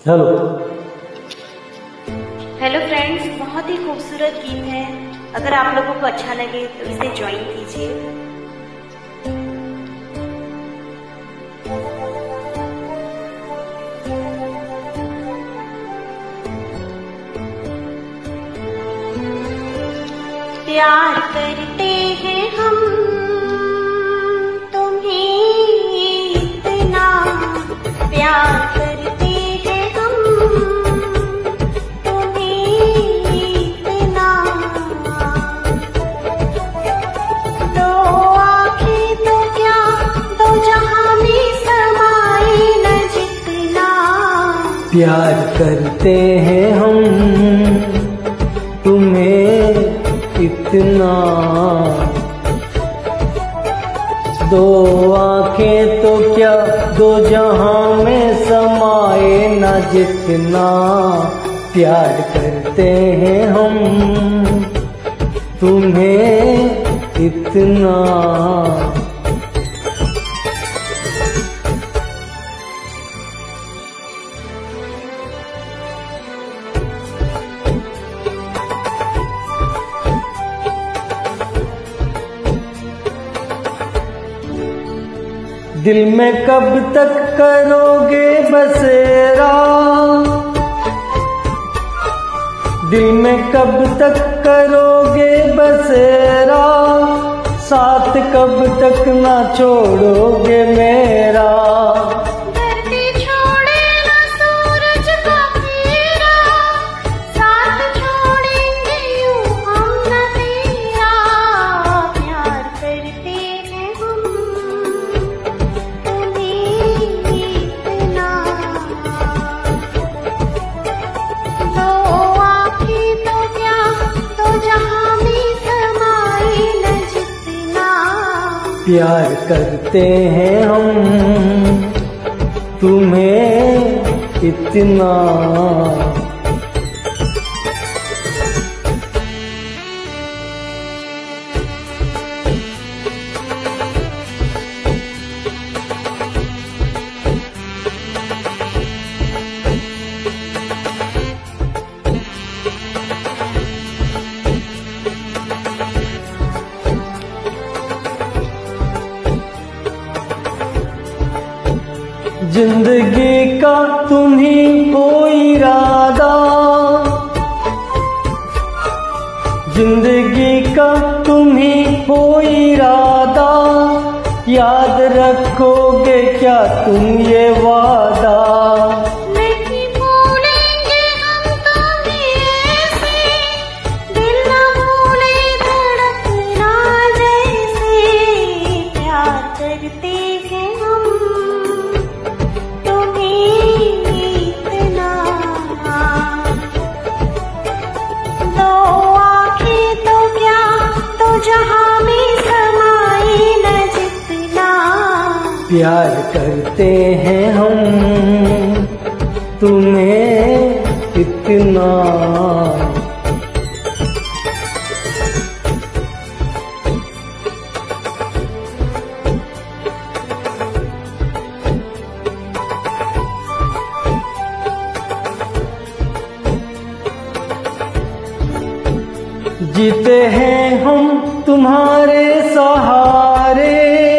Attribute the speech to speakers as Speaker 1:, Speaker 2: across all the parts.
Speaker 1: Hello
Speaker 2: hello friends, बहुत ही खूबसूरत गीत है। अगर आप लोगों को अच्छा लगे तो इसे ज्वाइन कीजिए। प्यार करते हैं हम तुम्हें, इतना प्यार करते हैं हम तुम्हें, इतना दो आँखें तो क्या दो जहां में समाए न जितना
Speaker 1: प्यार करते हैं हम तुम्हें इतना, दो आंखें तो क्या दो जहां में समाए न जितना प्यार करते हैं हम तुम्हें इतना। दिल में कब तक करोगे बसेरा, दिल में कब तक करोगे बसेरा, साथ कब तक ना छोड़ोगे मेरा।
Speaker 2: धरती छोड़े ना सूरज का फेरा, साथ छोड़ेंगे यूं हम न तेरा। प्यार करते हैं हम
Speaker 1: प्यार करते हैं हम तुम्हें इतना। जिंदगी का तुम ही हो इरादा, जिंदगी का तुम ही हो इरादा, याद रखोगे क्या तुम ये वादा।
Speaker 2: नहीं भूलेंगे हम तुम्हें ऐसे, दिल न भूले धड़कना जैसे। प्यार करते हैं हम जहां में समाए न जितना
Speaker 1: प्यार करते हैं हम तुम्हें इतना। जीते हैं हम तुम्हारे सहारे,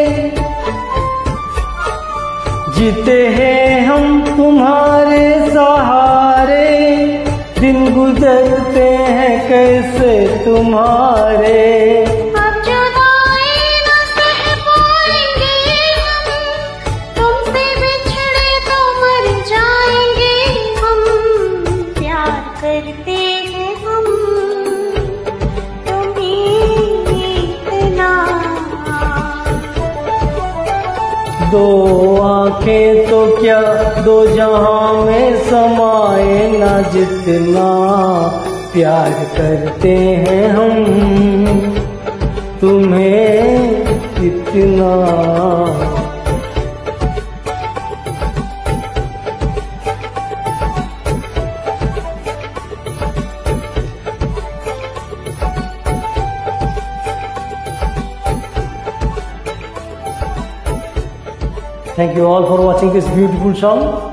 Speaker 1: जीते हैं हम तुम्हारे सहारे, दिन गुजरते हैं कैसे तुम्हारे।
Speaker 2: अब जुदाई न सह पाएंगे हम, तुमसे बिछड़े तो मर जाएंगे हम। प्यार करते हैं हम
Speaker 1: दो आंखें तो क्या दो जहां में समाए न जितना प्यार करते हैं हम तुम्हें इतना। Thank you all for watching this beautiful song.